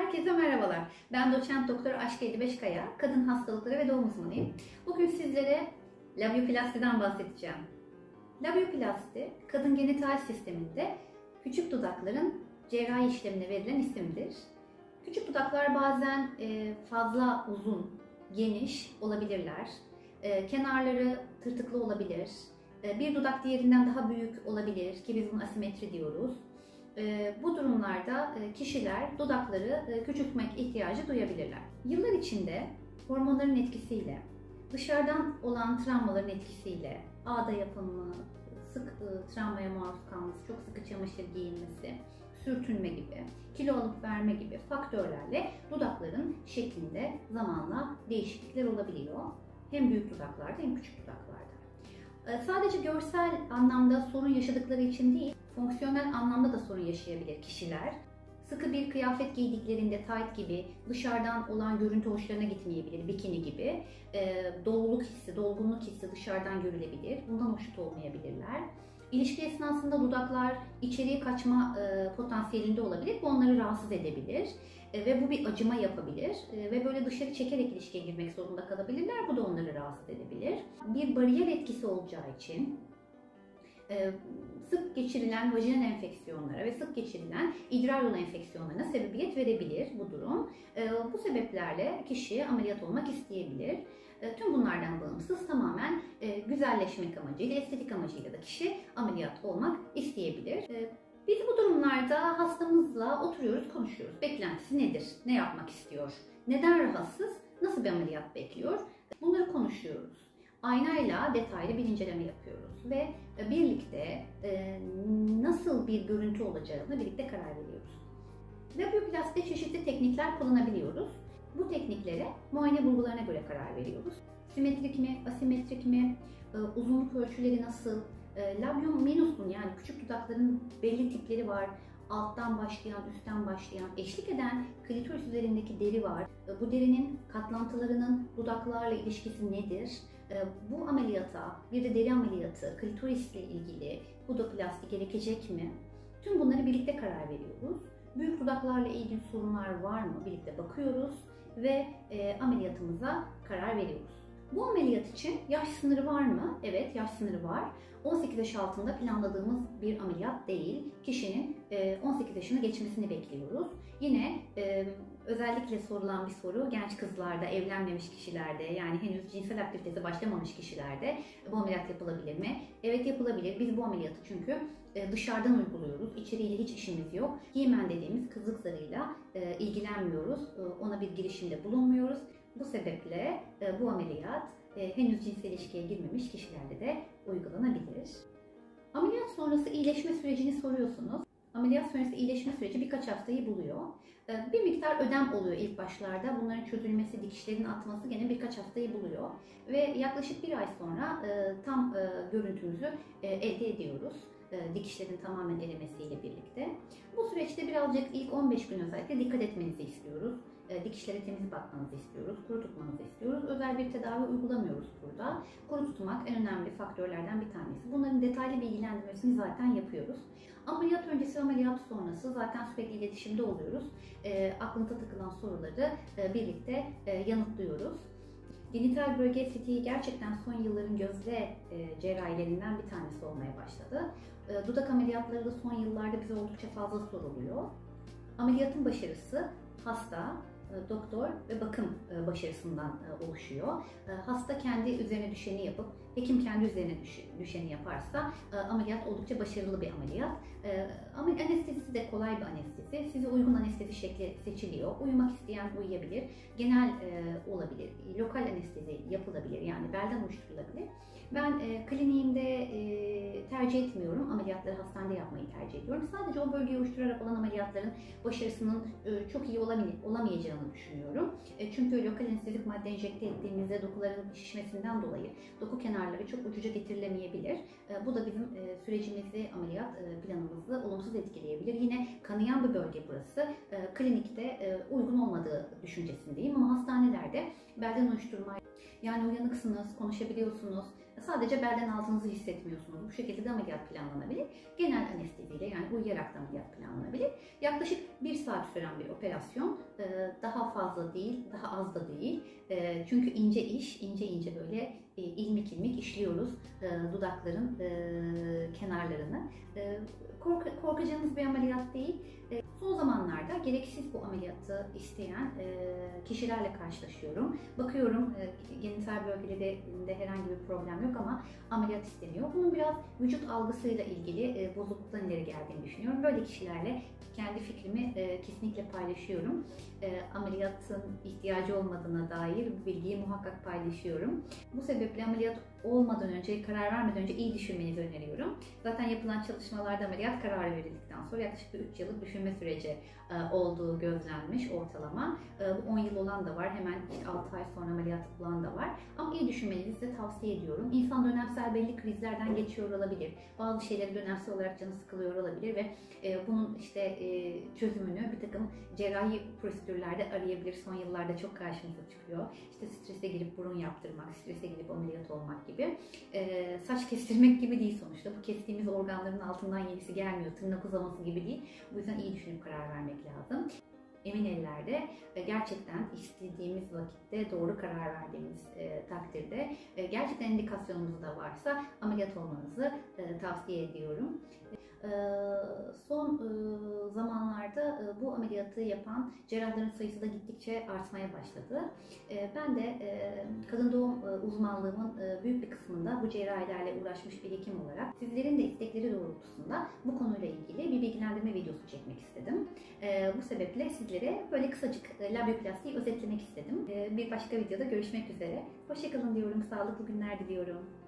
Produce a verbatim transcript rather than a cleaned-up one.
Herkese merhabalar. Ben doçent doktor Aşk elli beş Kaya, kadın hastalıkları ve doğum uzmanıyım. Bugün sizlere labioplastiden bahsedeceğim. Labioplasti, kadın genital sisteminde küçük dudakların cerrahi işlemine verilen isimdir. Küçük dudaklar bazen fazla uzun, geniş olabilirler. Kenarları tırtıklı olabilir. Bir dudak diğerinden daha büyük olabilir ki biz buna asimetri diyoruz. Bu durumlarda kişiler dudakları küçültmek ihtiyacı duyabilirler. Yıllar içinde hormonların etkisiyle, dışarıdan olan travmaların etkisiyle, ağda yapımı, sık travmaya maruz kalması, çok sıkı çamaşır giyinmesi, sürtünme gibi, kilo alıp verme gibi faktörlerle dudakların şeklinde zamanla değişiklikler olabiliyor. Hem büyük dudaklarda hem küçük dudaklarda. Sadece görsel anlamda sorun yaşadıkları için değil, fonksiyonel anlamda da sorun yaşayabilir kişiler. Sıkı bir kıyafet giydiklerinde tayt gibi dışarıdan olan görüntü hoşlarına gitmeyebilir, bikini gibi. E, doluluk hissi, dolgunluk hissi dışarıdan görülebilir. Bundan hoşnut olmayabilirler. İlişki esnasında dudaklar içeriye kaçma e, potansiyelinde olabilir. Bu onları rahatsız edebilir. E, ve bu bir acıma yapabilir. E, ve böyle dışarı çekerek ilişkiye girmek zorunda kalabilirler. Bu da onları rahatsız edebilir. Bir bariyer etkisi olacağı için e, sık geçirilen vajinal enfeksiyonlara ve sık geçirilen idrar yolu enfeksiyonlarına sebebiyet verebilir bu durum. E, bu sebeplerle kişi ameliyat olmak isteyebilir. E, tüm bunlardan bağımsız tamamen e, güzelleşmek amacıyla, estetik amacıyla da kişi ameliyat olmak isteyebilir. E, biz bu durumlarda hastamızla oturuyoruz, konuşuyoruz. Beklentisi nedir? Ne yapmak istiyor? Neden rahatsız? Nasıl bir ameliyat bekliyor? Bunları konuşuyoruz. Aynayla detaylı bir inceleme yapıyoruz ve birlikte nasıl bir görüntü olacağını birlikte karar veriyoruz. Labioplastikte çeşitli teknikler kullanabiliyoruz. Bu tekniklere muayene bulgularına göre karar veriyoruz. Simetrik mi, asimetrik mi, uzunluk ölçüleri nasıl, labium minus'un yani küçük dudakların belli tipleri var. Alttan başlayan, üstten başlayan, eşlik eden klitoris üzerindeki deri var. Bu derinin katlantılarının dudaklarla ilişkisi nedir? Bu ameliyata, bir de deri ameliyatı, klitorisle ilgili pudoplasti gerekecek mi? Tüm bunları birlikte karar veriyoruz. Büyük dudaklarla ilgili sorunlar var mı? Birlikte bakıyoruz ve e, ameliyatımıza karar veriyoruz. Bu ameliyat için yaş sınırı var mı? Evet, yaş sınırı var. on sekiz yaş altında planladığımız bir ameliyat değil. Kişinin on sekiz yaşını geçmesini bekliyoruz. Yine özellikle sorulan bir soru genç kızlarda, evlenmemiş kişilerde, yani henüz cinsel aktivitesi başlamamış kişilerde bu ameliyat yapılabilir mi? Evet, yapılabilir. Biz bu ameliyatı çünkü dışarıdan uyguluyoruz. İçeriğiyle hiç işimiz yok. Himen dediğimiz kızlık zarıyla ilgilenmiyoruz. Ona bir girişimde bulunmuyoruz. Bu sebeple bu ameliyat henüz cinsel ilişkiye girmemiş kişilerde de uygulanabilir. Ameliyat sonrası iyileşme sürecini soruyorsunuz. Ameliyat sonrası iyileşme süreci birkaç haftayı buluyor. Bir miktar ödem oluyor ilk başlarda. Bunların çözülmesi, dikişlerin atması gene birkaç haftayı buluyor. Ve yaklaşık bir ay sonra tam görüntümüzü elde ediyoruz. Dikişlerin tamamen erimesiyle birlikte. Bu süreçte birazcık ilk on beş gün özellikle dikkat etmenizi istiyoruz. Dikişlere temiz bakmanızı istiyoruz, kuru tutmanızı istiyoruz. Özel bir tedavi uygulamıyoruz burada. Kuru tutmak en önemli faktörlerden bir tanesi. Bunların detaylı bilgilendirmesini zaten yapıyoruz. Ameliyat öncesi ve ameliyat sonrası zaten sürekli iletişimde oluyoruz. E, aklınıza takılan soruları e, birlikte e, yanıtlıyoruz. Genital bölge estetiği gerçekten son yılların gözde e, cerrahilerinden bir tanesi olmaya başladı. E, dudak ameliyatları da son yıllarda bize oldukça fazla soruluyor. Ameliyatın başarısı hasta, doktor ve bakım başarısından oluşuyor. Hasta kendi üzerine düşeni yapıp, hekim kendi üzerine düşeni yaparsa ameliyat oldukça başarılı bir ameliyat. Ama anestezisi de kolay bir anestezi. Size uygun anestezi şekli seçiliyor. Uyumak isteyen uyuyabilir. Genel olabilir. Lokal anestezi yapılabilir. Yani belden uyuşturulabilir. Ben e, kliniğimde e, tercih etmiyorum. Ameliyatları hastanede yapmayı tercih ediyorum. Sadece o bölgeyi uyuşturarak olan ameliyatların başarısının e, çok iyi olamayacağını düşünüyorum. E, çünkü lokal anestezik madde enjekte ettiğimizde dokuların şişmesinden dolayı doku kenarları çok ucuca getirilemeyebilir. E, bu da bizim e, sürecimizi, ameliyat e, planımızı olumsuz etkileyebilir. Yine kanayan bir bölge burası. E, klinikte e, uygun olmadığı olmadığı düşüncesindeyim ama hastanelerde belden uyuşturma, yani uyanıksınız, konuşabiliyorsunuz, sadece belden altınızı hissetmiyorsunuz. Bu şekilde de ameliyat planlanabilir. Genel anesteziyle, yani uyuyarak da ameliyat planlanabilir. Yaklaşık bir saat süren bir operasyon. Daha fazla değil, daha az da değil. Çünkü ince iş, ince ince böyle ilmik ilmik işliyoruz dudakların kenarlarını. Korkacağınız bir ameliyat değil. Son zamanlarda gereksiz bu ameliyatı isteyen kişilerle karşılaşıyorum. Bakıyorum genital bölgelerinde herhangi bir problem yok ama ameliyat isteniyor. Bunun biraz vücut algısıyla ilgili bozukluktan ileri geldiğini düşünüyorum. Böyle kişilerle kendi fikrimi kesinlikle paylaşıyorum. Ameliyatın ihtiyacı olmadığına dair bu bilgiyi muhakkak paylaşıyorum. Bu sebeple ameliyat olmadan önce, karar vermeden önce iyi düşünmenizi öneriyorum. Zaten yapılan çalışmalarda ameliyat kararı verildikten sonra yaklaşık bir üç yıllık düşünme süreci olduğu gözlenmiş ortalama. Bu on yıl olan da var, hemen işte altı ay sonra ameliyat olan da var. Ama iyi düşünmenizi size tavsiye ediyorum. İnsan dönemsel belli krizlerden geçiyor olabilir. Bazı şeyleri dönemsel olarak canı sıkılıyor olabilir ve bunun işte çözümünü bir takım cerrahi prosedürlerde arayabilir. Son yıllarda çok karşımıza çıkıyor. İşte strese girip burun yaptırmak, strese girip ameliyat olmak gibi. Ee, saç kestirmek gibi değil sonuçta. Bu kestiğimiz organların altından yenisi gelmiyor. Tırnak uzaması gibi değil. Bu yüzden iyi düşünüp karar vermek lazım. Emin ellerde gerçekten istediğimiz vakitte doğru karar verdiğimiz e, takdirde e, gerçekten indikasyonumuz da varsa ameliyat olmanızı e, tavsiye ediyorum. Son zamanlarda bu ameliyatı yapan cerrahların sayısı da gittikçe artmaya başladı. Ben de kadın doğum uzmanlığımın büyük bir kısmında bu cerrahilerle uğraşmış bir hekim olarak sizlerin de istekleri doğrultusunda bu konuyla ilgili bir bilgilendirme videosu çekmek istedim. Bu sebeple sizlere böyle kısacık labioplastiği özetlemek istedim. Bir başka videoda görüşmek üzere. Hoşça kalın diyorum, sağlıklı günler diliyorum.